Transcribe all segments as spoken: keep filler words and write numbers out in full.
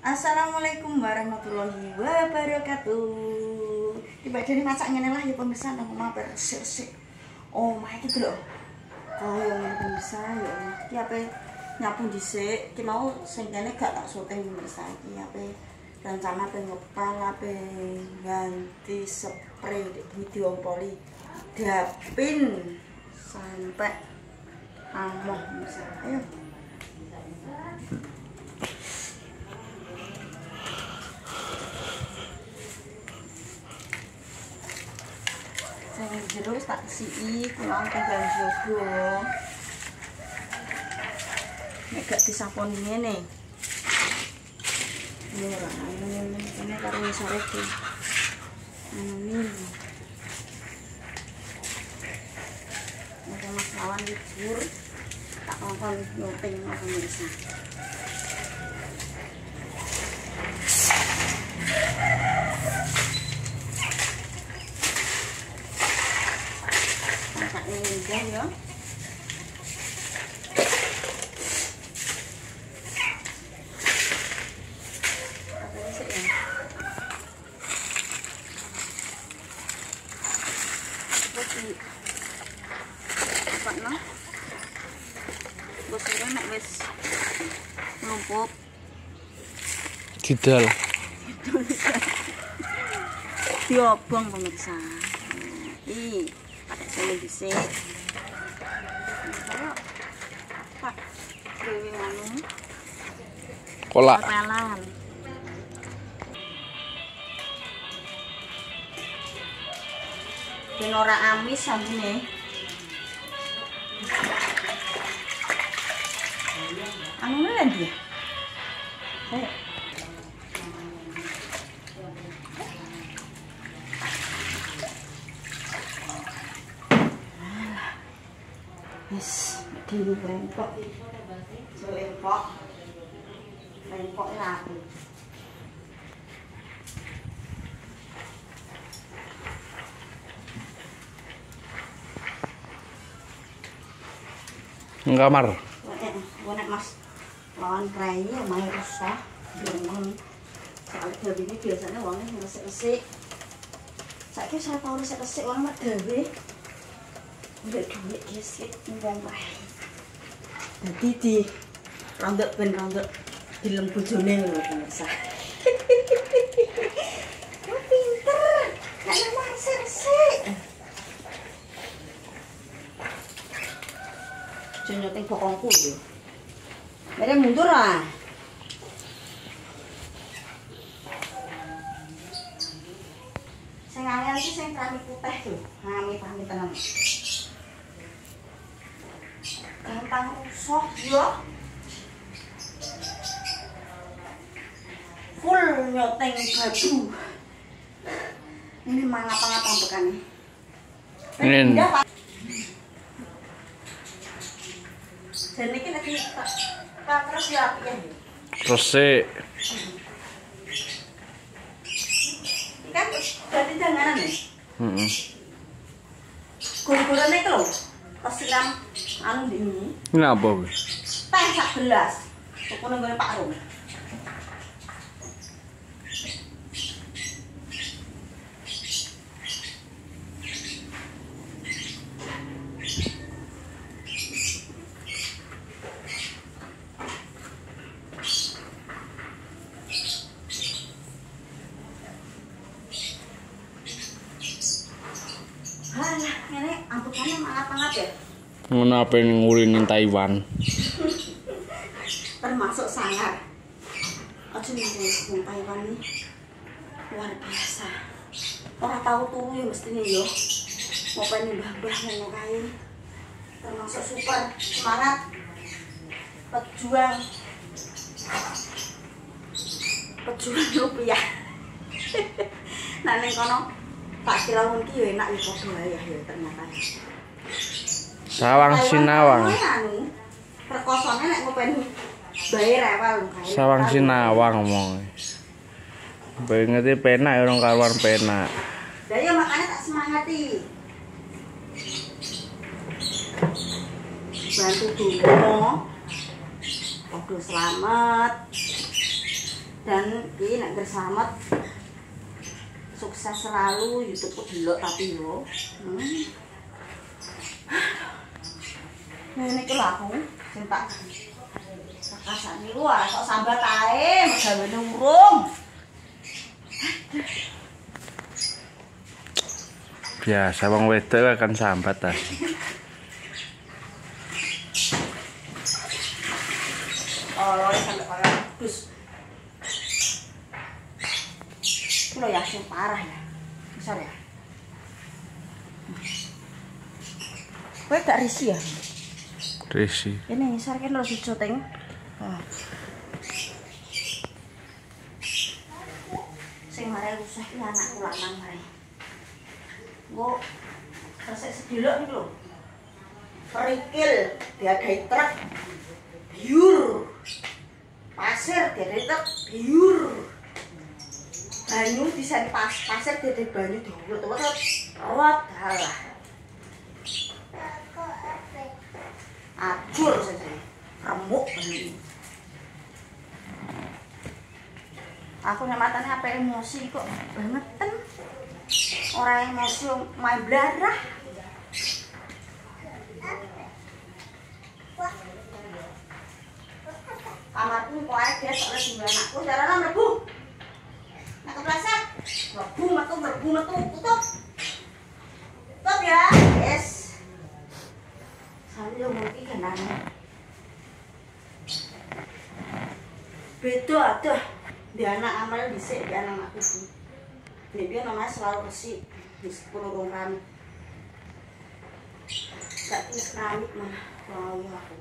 Assalamualaikum warahmatullahi wabarakatuh. Tiba jadi masak ngene lah ya pemirsa nang omah bersih-bersih. Oh, mah iki lho. Kaya ngene pemirsa ya. Iki ape nyapu dhisik, iki mau sing kene gak tak syuting pemirsa iki ape rencana ape ngepal ape ganti spray di diompoli dapin sampai amoh pemirsa. Ayo. Yang jero wis tak siki, kurang tinggal jogo. Nek gak disaponi ngene. Yo ora ngono ngene karo sore iki. Ini. Nek mas lawan jujur tak ngomong nyuting apa mirsa. Ya, ya. Didal. Diobong pemirsa. Iki pakai sele dhisik. Pak, dewe anu. Kolak. Pelan. Ben ora amis sambune. Anu lha dia. Ayo. Yes, di lempok, lempok, lempok rapi. Ngamar. Gue nek mas lawan prai ya main rusak, dengan soal gawe ini biasanya uangnya resik-resik. Saiki saya tahu resik-resik uang mak gawe. Udah duit gesek ngomong bae. Dadi di rondok ben rondok dilem bojone lho pemirsa. Wah pinter. Nek nang resik-resik. Jenenge bokongku lho. Mere mundur ah. Sing angel iki sing rami putih tuh. Ngami pahami tenan. Gampang rusak yo. Full nyoteng baju. Ini mangap-mangap ambekane. Ini. Jane iki lagi tak terus ya api ya. Resik. Kan ganti danganan ya? Heeh. Guru-gurune iki lho. Pas siram anu ini. Ini apa wis? Teh sak gelas. Pokoknya gue Pak Rum. Halah, ngene ampukannya mangap-mangap ya. Ngono apa ngurinin Taiwan. Termasuk sangar. Aja ning Taiwan ini luar biasa. Ora tahu turu ya mestine yo. Ngopeni mbah-mbah ngono kae. Termasuk super semangat. Pejuang. Pejuang rupiah. Nah ning kono Pak Kirawun ki yo enak ya padha ya ya ternyata. Sawang Sinawang. Perkosone nek ngopeni bae rewel kae. Sawang Sinawang omong. Bengete penak ya orang karuan penak. Lah ya makane tak semangati. Bantu donga. Padha slamet. Dan ini nak berselamat sukses selalu, YouTube delok tapi yo. Hmm. Nah, ini kalau aku sing tak kasar niku ah kok sambat ae, megawane urung. Biasa wong wedok akan sambat ta. Oh, sampai kaya dus. Ini ya yang parah ya. Besar ya. Kowe gak risih ya? Risi. Ini besar kan harus dicoting. Ah. Sing mare usah iki anakku lanang mare. Nggo resik sedelok iki lho. Perikil diadai truk. Biur. Pasir diadai truk biur. Banyu disan pas pasir diadai banyu diurut-urut. Rawat dalah. Acur saja. Remuk banyu. Aku nek matane apa emosi kok bangeten. Ora emosi main blarah. Kamarku kok ae biasa oleh dua anakku, carane mlebu. Nek kepleset, mlebu metu mlebu metu tutup. Tutup ya, yes. Sambil mungkin kenane. Beda ada di anak amal dhisik di anak aku iki. Nek dia namanya selalu resik di sepuluh rong kami. Gak tis keramik mah kalau aku.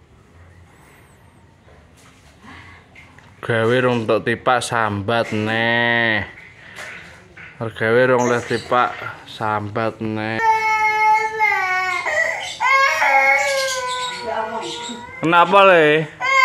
Gawe rong tok tipak sambat neh. Gawe rong les tipak sambat neh. Kenapa le?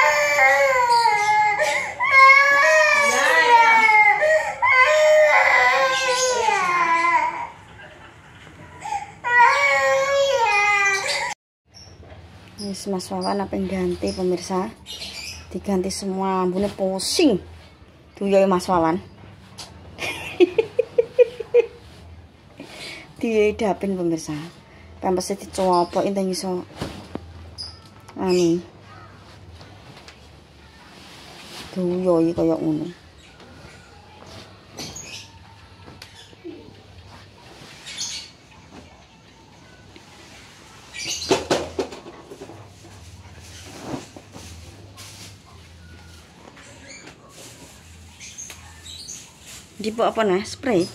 Wis Mas Wawan apa yang ganti pemirsa? Diganti semua, ambune pusing. Duya Mas Wawan. Didapin pemirsa. Pampese dicopok enteng iso. Ani. Duya iki kaya ngono. Dipok apa nah? Spray?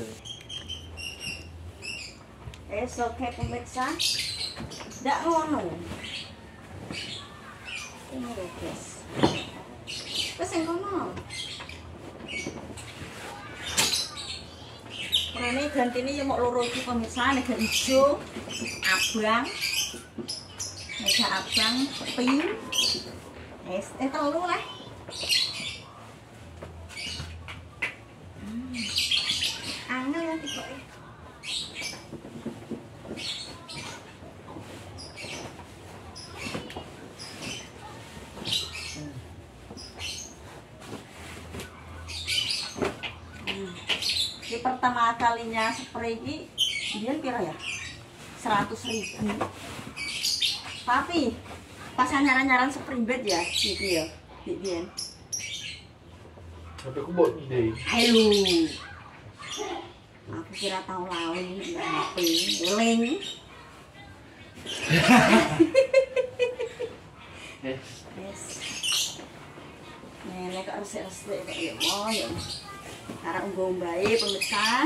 Es oke pemirsa. Ndak ngono. Ini lho guys. Wes sing kono. Rene gantine yo mok loro iki pemirsa, nek ijo, abang. Nek abang, pink. Es teh telu lah. Angel nanti kok ya. Hmm. Ini pertama kalinya spray ini dia kira ya seratus ribu. Tapi pas nyaran-nyaran spray bed ya gitu ya. Bikin. Tapi aku buat ide. Halo. Aku kira tahu lali, H P, link. Yes. Nek kok resik-resik kok ya oh ya. Arek nggo mbae pemirsa.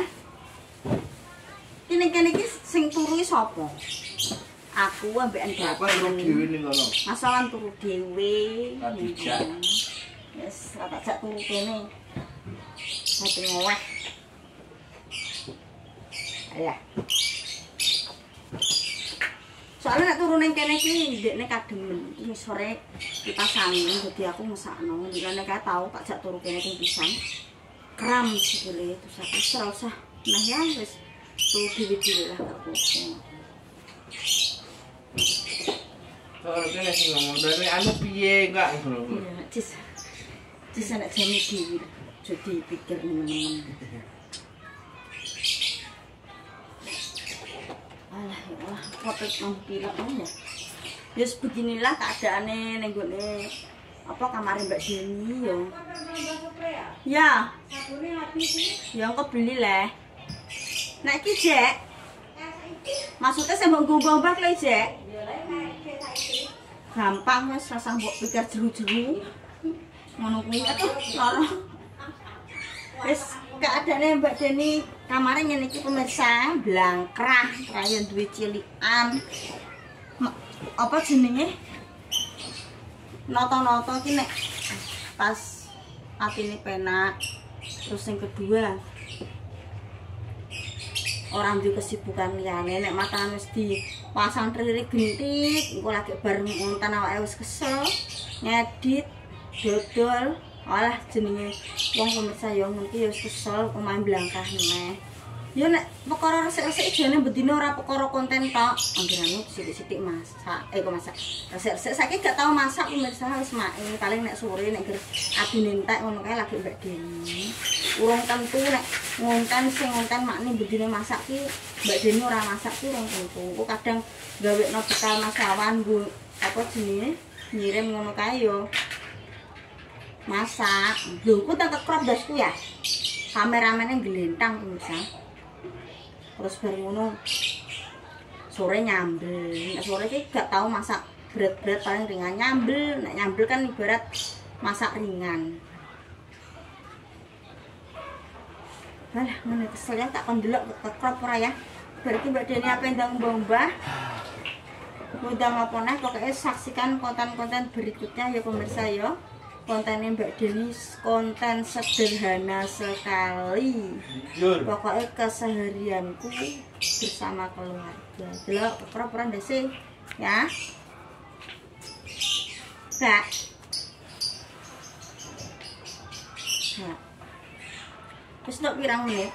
Kene kene iki sing turu sapa? Aku ambekan Apa turu dhewe ning kono? Masalah turu dhewe. Tidak. Yes, rata jak turu kene. Sate ngoweh. Alah. Soalnya nek turu ning kene iki ndekne kademen. Iki sore dipasangi dadi aku mesakno. Dikane kae tau tak jak turu kene ping pisan. Kram sikile terus aku ora usah. Nah ya wis turu dhewe-dhewe lah gak apa-apa. Soalnya sing ngomong dari anu piye enggak ngono. Iya, Cis. Sisa nek jam iki jadi pikir teman-teman. Alah ya Allah, kotot mau pilek ya. Ya beginilah keadaannya ning gone apa kamar Mbak Deni ya. Ya. Sabune habis iki. Ya engko beli leh. Nek iki Jek. Maksudnya saya mau gombang le Jek. Gampang wis rasa mbok pikir jeru-jeru. Ngono kuwi atuh lara. Wis keadaane Mbak Deni kamare ngene iki pemirsa, blangkrah, kaya duwe cilikan. Apa jenenge? Noto-noto iki nek pas atine penak. Terus yang kedua, orang duwe kesibukan liyane nek matane wis dipasang tririk gentik, engko lagi bareng ngonten awake wis kesel, ngedit, dodol, alah jenenge wong pemirsa yo ngono iki yo kesel omahe blangkah meneh. Ya nek perkara resik-resik jane bedino ora perkara konten tok. Anggirane sithik-sithik masak. Eh kok masak. Resik-resik saiki gak tau masak pemirsa wis mae. Paling nek sore nek adine entek ngono kae lagi Mbak Deni. Urung tentu nek ngonten sing ngonten makne bedino masak ki Mbak Deni ora masak ki urung tentu. Kok kadang gawekno bekal masawan nggo apa jenenge ngirim ngono kae yo. Masak. Lho ku tak kekrop dasku ya. Kameramene glentang pemirsa. Terus baru ngono sore nyambel. Nek sore iki gak tau masak berat-berat, paling ringan nyambel. Nek nyambel kan ibarat masak ringan. Alah, ngene kesel ya tak kon delok kekrop ora ya. Berarti Mbak Deni apa ndang mbah-mbah. Udang apa neh pokoknya saksikan konten-konten berikutnya ya pemirsa ya. Kontennya Mbak Deni konten sederhana sekali. Pokoknya keseharianku bersama keluarga. Delok kekrop-kekrop ndase ya. Kak. Nah. Wis tok pirang menit?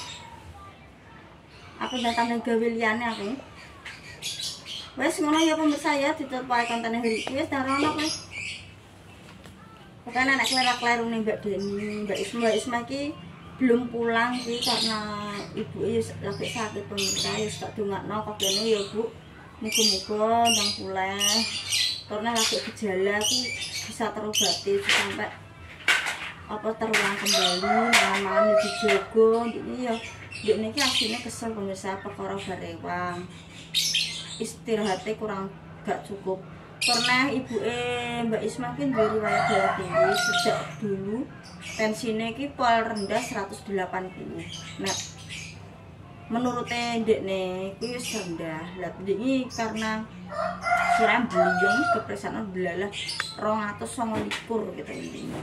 Aku datang gawe liyane aku. Wes ngono ya pemirsa ya, ditutup wae kontene hari iki wis darono kowe. Bukan anak klerak-kleru nih Mbak Deni, Mbak Isma, Mbak Isma ki belum pulang sih karena ibu ya lagi sakit pemirsa ya tak dongakno kok kene ya Bu. Muga-muga ndang pulih. Karena lagi gejala ki bisa terobati sampai apa terulang kembali, malam-malam dijogo, ini ya ndekne ki asline kesel pemirsa perkara barewang. Istirahatnya kurang gak cukup. Pernah ibu eh Mbak Isma kan dari riwayat darah tinggi sejak dulu tensinya ki pol rendah seratus delapan puluh. Nah, menurutnya dek nih ku rendah. Lah ini karena siram beliung kepresanan belalah rong atus songo likur gitu intinya.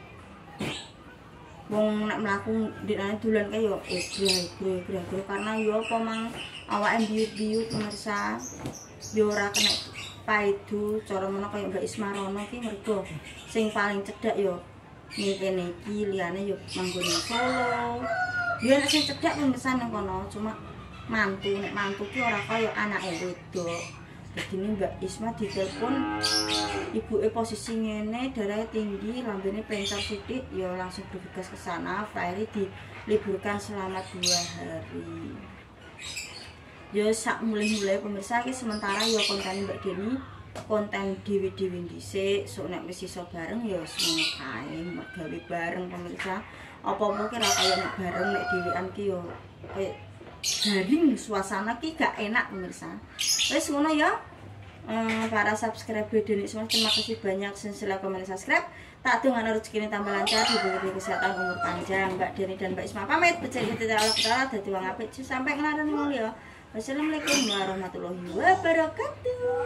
Wong nek mlaku ndekane dolan kae yo egrah-egrah karena yo apa mang awake biut-biut pemirsa yo ora kena paidu cara ngono kaya Mbak Isma rono ki mergo sing paling cedhak yo ning kene iki liyane yo manggone Solo. Yo nek sing cedhak pemirsa nang kono cuma mantu nek mantu ki ora kaya anake wedok. Dadi Mbak Isma ditelepon ibuke posisi ngene, darahnya tinggi, lambene pencar sithik, ya langsung bergegas ke sana. Fahri diliburkan selama dua hari. Ya sak mulai-mulai pemirsa iki sementara ya konten Mbak Deni, konten dewi-dewi dhisik, sok nek wis iso bareng ya semono kae, gawe bareng pemirsa. Apa-apa ki ra kaya nek bareng nek dhewean ki ya kaya garing suasana ki gak enak pemirsa. Wis ngono ya. Hmm, para subscriber Deni semua terima kasih banyak sila komen subscribe. Tak dengan rezeki tambah lancar, diberi kesehatan umur panjang. Mbak Deni dan Mbak Isma pamit. Berjaya kita Allah Taala dadi wong apik sampai ngelaran mulya. Wassalamualaikum warahmatullahi wabarakatuh.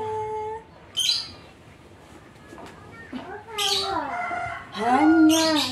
Dadah. Hanya